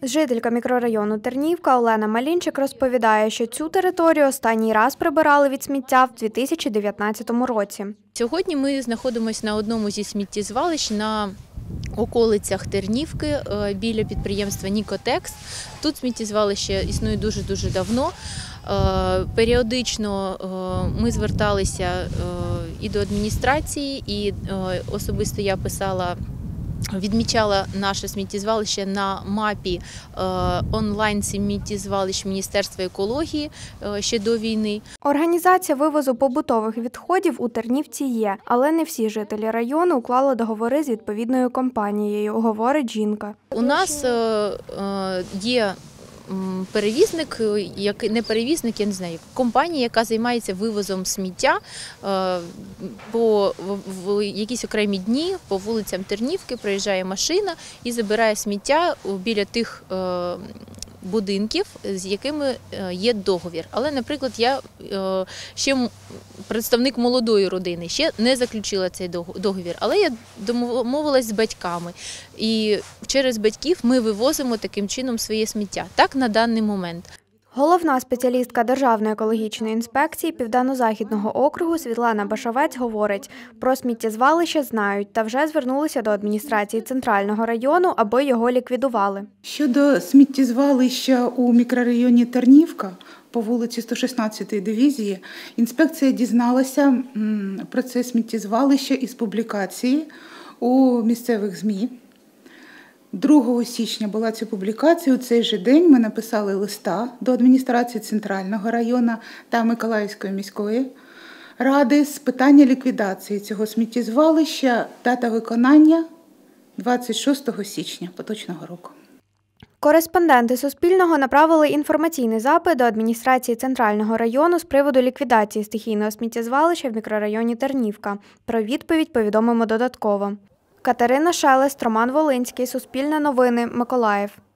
Жителька мікрорайону Тернівка Олена Малінчик розповідає, що цю територію останній раз прибирали від сміття в 2019 році. Сьогодні ми знаходимося на одному зі сміттєзвалищ на околицях Тернівки біля підприємства «Нікотекс». Тут сміттєзвалище існує дуже-дуже давно. Періодично ми зверталися і до адміністрації, і особисто я відмічала наше сміттєзвалище на мапі онлайн-сміттєзвалищ Міністерства екології ще до війни. Організація вивозу побутових відходів у Тернівці є, але не всі жителі району уклали договори з відповідною компанією, говорить жінка. У нас є перевізник, не перевізник, я не знаю, компанія, яка займається вивозом сміття в якісь окремі дні по вулицям Тернівки, приїжджає машина і забирає сміття біля тих будинків, з якими є договір. Але, наприклад, я ще представник молодої родини, ще не заключила цей договір, але я домовилась з батьками. І через батьків ми вивозимо таким чином своє сміття. Так на даний момент. Головна спеціалістка Державної екологічної інспекції Південно-Західного округу Світлана Башавець говорить, про сміттєзвалище знають та вже звернулися до адміністрації Центрального району, аби його ліквідували. Щодо сміттєзвалища у мікрорайоні Тернівка по вулиці 116-ї дивізії, інспекція дізналася про це сміттєзвалище із публікації у місцевих ЗМІ. 2 січня була ця публікація. У цей же день ми написали листа до адміністрації Центрального району та Миколаївської міської ради з питання ліквідації цього сміттєзвалища. Дата виконання – 26 січня поточного року. Кореспонденти Суспільного направили інформаційний запит до адміністрації Центрального району з приводу ліквідації стихійного сміттєзвалища в мікрорайоні Тернівка. Про відповідь повідомимо додатково. Катерина Шелест, Роман Волинський, Суспільне новини, Миколаїв.